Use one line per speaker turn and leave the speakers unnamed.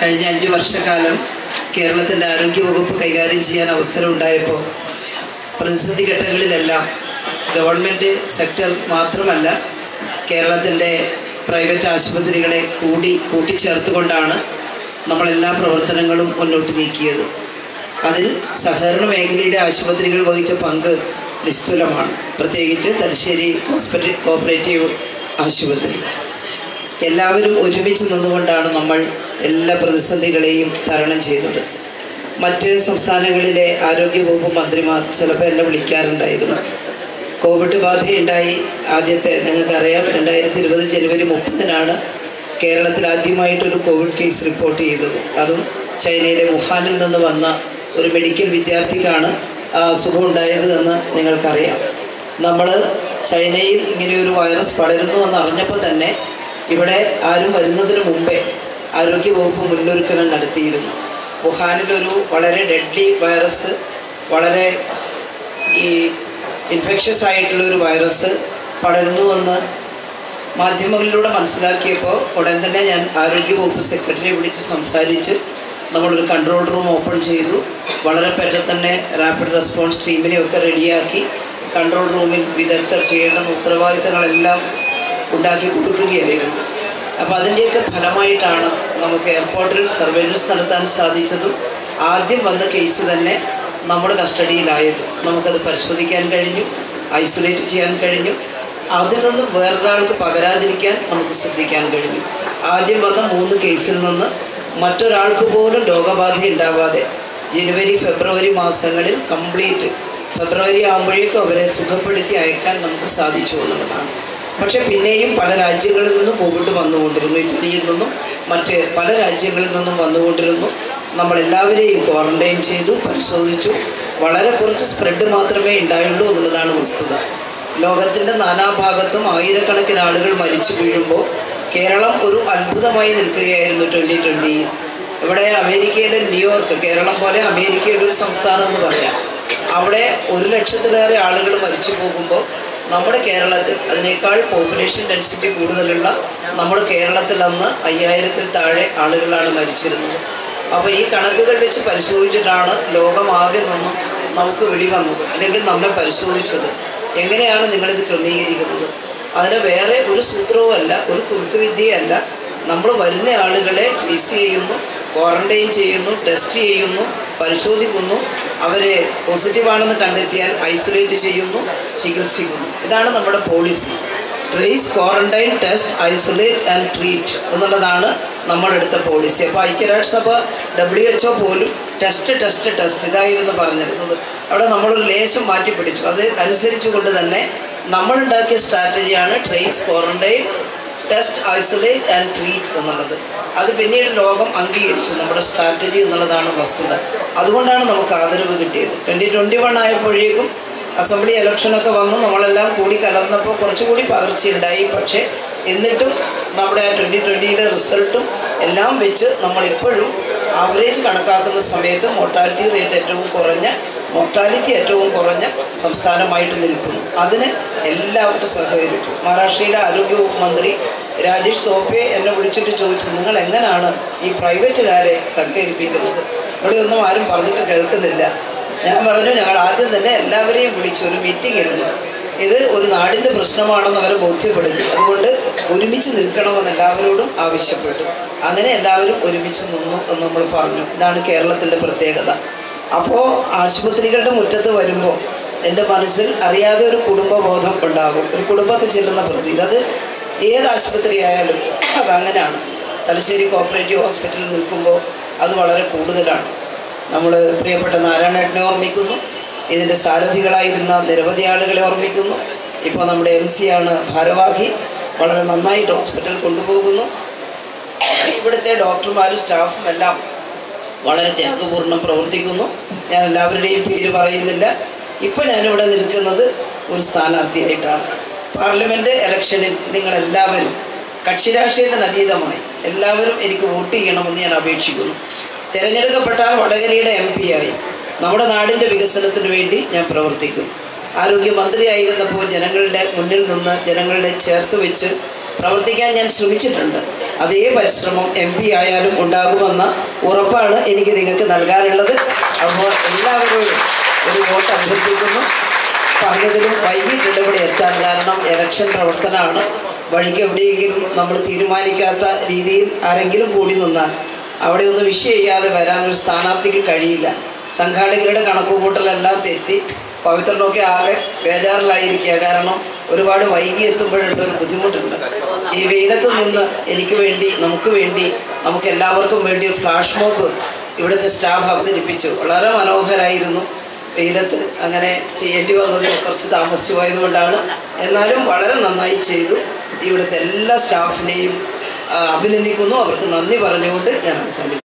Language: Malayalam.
കഴിഞ്ഞ 5 വർഷക്കാലം കേരളത്തിൻ്റെ ആരോഗ്യവകുപ്പ് കൈകാര്യം ചെയ്യാൻ അവസരം ഉണ്ടായപ്പോൾ പ്രതിസന്ധി ഘട്ടങ്ങളിലെല്ലാം ഗവൺമെൻറ് സെക്ടർ മാത്രമല്ല കേരളത്തിൻ്റെ പ്രൈവറ്റ് ആശുപത്രികളെ കൂട്ടിച്ചേർത്തുകൊണ്ടാണ് നമ്മളെല്ലാ പ്രവർത്തനങ്ങളും മുന്നോട്ട് നീക്കിയത്. അതിൽ സഹകരണ മേഖലയിലെ ആശുപത്രികൾ വഹിച്ച പങ്ക് നിസ്തുലമാണ്. പ്രത്യേകിച്ച് തലശ്ശേരി കോപ്പറേറ്റീവ് ആശുപത്രി എല്ലാവരും ഒരുമിച്ച് നിന്നുകൊണ്ടാണ് നമ്മൾ എല്ലാ പ്രതിസന്ധികളെയും തരണം ചെയ്തത്. മറ്റ് സംസ്ഥാനങ്ങളിലെ ആരോഗ്യവകുപ്പ് മന്ത്രിമാർ ചിലപ്പോൾ എന്നെ വിളിക്കാറുണ്ടായിരുന്നു. കോവിഡ് ബാധയുണ്ടായി. ആദ്യത്തെ നിങ്ങൾക്കറിയാം 2020 ജനുവരി 30-നാണ് കേരളത്തിൽ ആദ്യമായിട്ടൊരു കോവിഡ് കേസ് റിപ്പോർട്ട് ചെയ്തത്. അതും ചൈനയിലെ വുഹാനിൽ നിന്ന് വന്ന ഒരു മെഡിക്കൽ വിദ്യാർത്ഥിക്കാണ് അസുഖം ഉണ്ടായത് എന്ന് നിങ്ങൾക്കറിയാം. നമ്മൾ ചൈനയിൽ ഇങ്ങനെയൊരു വൈറസ് പടരുന്നു എന്നറിഞ്ഞപ്പോൾ തന്നെ ഇവിടെ ആരും വരുന്നതിന് മുമ്പേ ആരോഗ്യവകുപ്പ് മുന്നൊരുക്കങ്ങൾ നടത്തിയിരുന്നു. വുഹാനിലൊരു വളരെ ഡെഡ്ലി വൈറസ്, വളരെ ഇൻഫെക്ഷ്യസ് ആയിട്ടുള്ളൊരു വൈറസ് പടരുന്നുവെന്ന് മാധ്യമങ്ങളിലൂടെ മനസ്സിലാക്കിയപ്പോൾ ഉടൻ തന്നെ ഞാൻ ആരോഗ്യവകുപ്പ് സെക്രട്ടറിയെ വിളിച്ച് സംസാരിച്ച് നമ്മളൊരു കൺട്രോൾ റൂം ഓപ്പൺ ചെയ്തു. വളരെ പെട്ടെന്ന് തന്നെ റാപ്പിഡ് റെസ്പോൺസ് ടീമിനെയൊക്കെ റെഡിയാക്കി കൺട്രോൾ റൂമിൽ വിദഗ്ധർ ചെയ്യേണ്ടുന്ന ഉത്തരവാദിത്തങ്ങളെല്ലാം ഉണ്ടാക്കി കൊടുക്കുകയായിരുന്നു. അപ്പോൾ അതിൻ്റെയൊക്കെ ഫലമായിട്ടാണ് നമുക്ക് എയർപോർട്ടിൽ സർവൈലൻസ് നടത്താൻ സാധിച്ചതും ആദ്യം വന്ന കേസ് തന്നെ നമ്മുടെ കസ്റ്റഡിയിലായതും നമുക്കത് പരിശോധിക്കാൻ കഴിഞ്ഞു, ഐസൊലേറ്റ് ചെയ്യാൻ കഴിഞ്ഞു. അതിൽ നിന്നും വേറൊരാൾക്ക് പകരാതിരിക്കാൻ നമുക്ക് ശ്രദ്ധിക്കാൻ കഴിഞ്ഞു. ആദ്യം വന്ന 3 കേസിൽ നിന്ന് മറ്റൊരാൾക്ക് പോലും രോഗബാധ ഉണ്ടാവാതെ ജനുവരി ഫെബ്രുവരി മാസങ്ങളിൽ കംപ്ലീറ്റ് ഫെബ്രുവരി ആകുമ്പോഴേക്കും അവരെ സുഖപ്പെടുത്തി അയക്കാൻ നമുക്ക് സാധിച്ചു എന്നുള്ളതാണ്. പക്ഷേ പിന്നെയും പല രാജ്യങ്ങളിൽ നിന്നും കോവിഡ് വന്നുകൊണ്ടിരുന്നു. ഇറ്റലിയിൽ നിന്നും മറ്റ് പല രാജ്യങ്ങളിൽ നിന്നും വന്നുകൊണ്ടിരുന്നു. നമ്മളെല്ലാവരെയും ക്വാറന്റൈൻ ചെയ്തു, പരിശോധിച്ചു. വളരെ കുറച്ച് സ്പ്രെഡ് മാത്രമേ ഉണ്ടായുള്ളൂ എന്നുള്ളതാണ് വസ്തുത. ലോകത്തിൻ്റെ നാനാഭാഗത്തും ആയിരക്കണക്കിന് ആളുകൾ മരിച്ചു വീഴുമ്പോൾ കേരളം ഒരു അത്ഭുതമായി നിൽക്കുകയായിരുന്നു 2020. ഇവിടെ അമേരിക്കയിലെ ന്യൂയോർക്ക് കേരളം പോലെ അമേരിക്കയുടെ ഒരു സംസ്ഥാനം എന്ന് പറയാം. അവിടെ 1 ലക്ഷത്തിലേറെ ആളുകൾ മരിച്ചു പോകുമ്പോൾ നമ്മുടെ കേരളത്തിൽ അതിനേക്കാൾ പോപ്പുലേഷൻ ഡെൻസിറ്റി കൂടുതലുള്ള നമ്മുടെ കേരളത്തിൽ അന്ന് 5000-ൽ താഴെ ആളുകളാണ് മരിച്ചിരുന്നത്. അപ്പോൾ ഈ കണക്കുകൾ വെച്ച് പരിശോധിച്ചിട്ടാണ് ലോകമാകെ നിന്നും നമുക്ക് വിളി വന്നത്, അല്ലെങ്കിൽ നമ്മെ പരിശോധിച്ചത്. എങ്ങനെയാണ് നിങ്ങളിത് ക്രമീകരിക്കുന്നത്? അതിന് വേറെ ഒരു സൂത്രവുമല്ല, ഒരു കുറുക്കുവിദ്യയല്ല. നമ്മൾ വരുന്ന ആളുകളെ ട്രേസ് ചെയ്യുന്നു, ക്വാറന്റൈൻ ചെയ്യുന്നു, ടെസ്റ്റ് ചെയ്യുന്നു, പരിശോധിക്കുന്നു. അവരെ പോസിറ്റീവാണെന്ന് കണ്ടെത്തിയാൽ ഐസൊലേറ്റ് ചെയ്യുന്നു, ചികിത്സിക്കുന്നു. ഇതാണ് നമ്മുടെ policy. Trace, quarantine, test, isolate and treat എന്നുള്ളതാണ് നമ്മളെടുത്ത പോളിസി. അപ്പോൾ ഐക്യരാഷ്ട്രസഭ WHO പോലും ടെസ്റ്റ് ഇതായിരുന്നു പറഞ്ഞിരുന്നത്. അവിടെ നമ്മളൊരു ലേശം മാറ്റിപ്പിടിച്ചു. അത് അനുസരിച്ചുകൊണ്ട് തന്നെ നമ്മളുണ്ടാക്കിയ സ്ട്രാറ്റജിയാണ് trace, quarantine, test, isolate and treat എന്നുള്ളത്. അത് പിന്നീട് ലോകം അംഗീകരിച്ചു നമ്മുടെ സ്ട്രാറ്റജി എന്നുള്ളതാണ് വസ്തുത. അതുകൊണ്ടാണ് നമുക്ക് ആദരവ് കിട്ടിയത്. 2021 ആയപ്പോഴേക്കും അസംബ്ലി ഇലക്ഷനൊക്കെ വന്ന് നമ്മളെല്ലാം കൂടി കലർന്നപ്പോൾ കുറച്ചുകൂടി പകർച്ചയുണ്ടായി. പക്ഷേ എന്നിട്ടും നമ്മുടെ 2020-ലെ റിസൾട്ടും എല്ലാം വെച്ച് നമ്മളിപ്പോഴും ആവറേജ് കണക്കാക്കുന്ന സമയത്ത് മോർട്ടാലിറ്റി ഏറ്റവും കുറഞ്ഞ സംസ്ഥാനമായിട്ട് നിൽക്കുന്നു. അതിന് എല്ലാവരും സഹകരിച്ചു. മഹാരാഷ്ട്രയിലെ ആരോഗ്യവകുപ്പ് മന്ത്രി രാജേഷ് തോപ്പെ എന്നെ വിളിച്ചിട്ട് ചോദിച്ചു, നിങ്ങൾ എങ്ങനെയാണ് ഈ പ്രൈവറ്റുകാരെ സഹകരിപ്പിക്കുന്നത്? ഇവിടെ ഒന്നും ആരും പറഞ്ഞിട്ട് കേൾക്കുന്നില്ല. ഞാൻ പറഞ്ഞു, ഞങ്ങൾ ആദ്യം തന്നെ എല്ലാവരെയും വിളിച്ചു ഒരു മീറ്റിംഗ് ഇരുന്നു. ഇത് ഒരു നാടിൻ്റെ പ്രശ്നമാണെന്ന് അവരെ ബോധ്യപ്പെടുത്തി. അതുകൊണ്ട് ഒരുമിച്ച് നിൽക്കണമെന്ന് എല്ലാവരോടും ആവശ്യപ്പെട്ടു. അങ്ങനെ എല്ലാവരും ഒരുമിച്ച് നിന്നു എന്ന് നമ്മൾ പറഞ്ഞു. ഇതാണ് കേരളത്തിൻ്റെ പ്രത്യേകത. അപ്പോൾ ആശുപത്രികളുടെ മുറ്റത്ത് വരുമ്പോൾ എൻ്റെ മനസ്സിൽ അറിയാതെ ഒരു കുടുംബബോധം ഉണ്ടാകും. ഒരു കുടുംബത്തിൽ ചെല്ലുന്ന പ്രതീതി. അത് ഏത് ആശുപത്രി ആയാലും അതങ്ങനെയാണ്. തലശ്ശേരി കോപ്പറേറ്റീവ് ഹോസ്പിറ്റലിൽ നിൽക്കുമ്പോൾ അത് വളരെ കൂടുതലാണ്. നമ്മൾ പ്രിയപ്പെട്ട നാരായണേട്ടനെ ഓർമ്മിക്കുന്നു. ഇതിൻ്റെ സാരഥികളായിരുന്ന നിരവധി ആളുകളെ ഓർമ്മിക്കുന്നു. ഇപ്പോൾ നമ്മുടെ MC ആണ് ഭാരവാഹി. വളരെ നന്നായിട്ട് ഹോസ്പിറ്റൽ കൊണ്ടുപോകുന്നു. ഇവിടുത്തെ ഡോക്ടർമാരും സ്റ്റാഫും എല്ലാം വളരെ ത്യാഗപൂർണ്ണം പ്രവർത്തിക്കുന്നു. ഞാൻ എല്ലാവരുടെയും പേര് പറയുന്നില്ല. ഇപ്പോൾ ഞാനിവിടെ നിൽക്കുന്നത് ഒരു സ്ഥാനാർത്ഥിയായിട്ടാണ്. പാർലമെൻറ്റ് ഇലക്ഷനിൽ നിങ്ങളെല്ലാവരും കക്ഷി രാഷ്ട്രീയത്തിന് അതീതമായി എല്ലാവരും എനിക്ക് വോട്ട് ചെയ്യണമെന്ന് ഞാൻ അപേക്ഷിക്കുന്നു. തിരഞ്ഞെടുക്കപ്പെട്ടാൽ വടകരയുടെ MP ആയി നമ്മുടെ നാടിൻ്റെ വികസനത്തിന് വേണ്ടി ഞാൻ പ്രവർത്തിക്കും. ആരോഗ്യമന്ത്രിയായിരുന്നപ്പോൾ ജനങ്ങളുടെ മുന്നിൽ നിന്ന് ജനങ്ങളുടെ ചേർത്ത് വെച്ച് പ്രവർത്തിക്കാൻ ഞാൻ ശ്രമിച്ചിട്ടുണ്ട്. അതേ പരിശ്രമം MP ആയാലും ഉണ്ടാകുമെന്ന ഉറപ്പാണ് എനിക്ക് നിങ്ങൾക്ക് നൽകാനുള്ളത്. അപ്പോൾ എല്ലാവരോടും ഒരു വോട്ട് അഭ്യർത്ഥിക്കുന്നു. പറഞ്ഞതിലും വൈകിട്ടുണ്ട് ഇവിടെ എത്താൻ. കാരണം ഇലക്ഷൻ പ്രവർത്തനമാണ്. വഴിക്ക് എവിടെയെങ്കിലും നമ്മൾ തീരുമാനിക്കാത്ത രീതിയിൽ ആരെങ്കിലും കൂടി നിന്നാൽ അവിടെ ഒന്ന് വിഷയം ചെയ്യാതെ വരാനൊരു സ്ഥാനാർത്ഥിക്ക് കഴിയില്ല. സംഘാടകരുടെ കണക്കുകൂട്ടലെല്ലാം തെറ്റി പവിത്രനൊക്കെ ആകെ ബേജാറിലായിരിക്കുക. കാരണം ഒരുപാട് വൈകി എത്തുമ്പോഴുള്ളൊരു ബുദ്ധിമുട്ടുണ്ട്. ഈ വെയിലത്ത് നിന്ന് എനിക്ക് വേണ്ടി, നമുക്ക് വേണ്ടി, നമുക്ക് എല്ലാവർക്കും വേണ്ടി ഒരു ഫ്ലാഷ് മോബ് ഇവിടുത്തെ സ്റ്റാഫ് അവതരിപ്പിച്ചു. വളരെ മനോഹരമായിരുന്നു. വെയിലത്ത് അങ്ങനെ ചെയ്യേണ്ടി വന്നതിൽ കുറച്ച് താമസിച്ചു പോയതുകൊണ്ടാണ്. എന്നാലും വളരെ നന്നായി ചെയ്തു. ഇവിടുത്തെ എല്ലാ സ്റ്റാഫിനെയും അഭിനന്ദിക്കുന്നു. അവർക്ക് നന്ദി പറഞ്ഞുകൊണ്ട് ഞാൻ അവസാനിപ്പിക്കുന്നു.